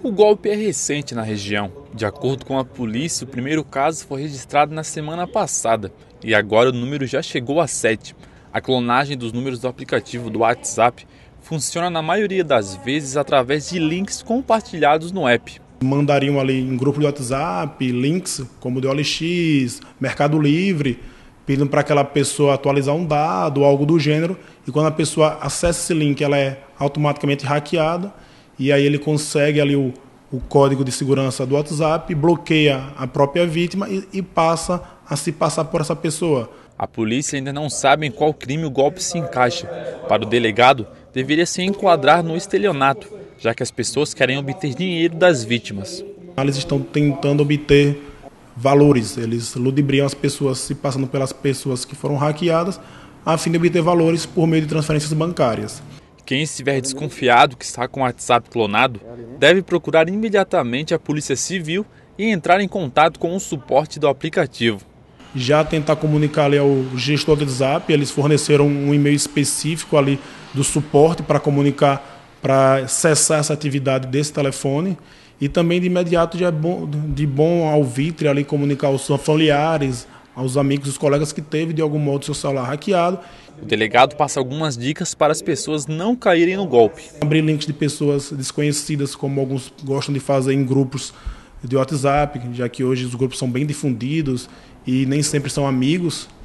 O golpe é recente na região. De acordo com a polícia, o primeiro caso foi registrado na semana passada e agora o número já chegou a 7. A clonagem dos números do aplicativo do WhatsApp funciona na maioria das vezes através de links compartilhados no app. Mandariam ali em grupo de WhatsApp links como o do OLX, Mercado Livre, pedindo para aquela pessoa atualizar um dado ou algo do gênero. E quando a pessoa acessa esse link, ela é automaticamente hackeada. E aí ele consegue ali o código de segurança do WhatsApp, bloqueia a própria vítima e passa a se passar por essa pessoa. A polícia ainda não sabe em qual crime o golpe se encaixa. Para o delegado, deveria se enquadrar no estelionato, já que as pessoas querem obter dinheiro das vítimas. Eles estão tentando obter valores, eles ludibriam as pessoas se passando pelas pessoas que foram hackeadas, a fim de obter valores por meio de transferências bancárias. Quem estiver desconfiado que está com o WhatsApp clonado, deve procurar imediatamente a Polícia Civil e entrar em contato com o suporte do aplicativo. Já tentar comunicar ali ao gestor do WhatsApp, eles forneceram um e-mail específico ali do suporte para comunicar, para cessar essa atividade desse telefone. E também de imediato já é de bom alvitre ali comunicar aos familiares, aos amigos, os colegas que teve de algum modo seu celular hackeado. O delegado passa algumas dicas para as pessoas não caírem no golpe. Abrir links de pessoas desconhecidas, como alguns gostam de fazer em grupos de WhatsApp, já que hoje os grupos são bem difundidos e nem sempre são amigos.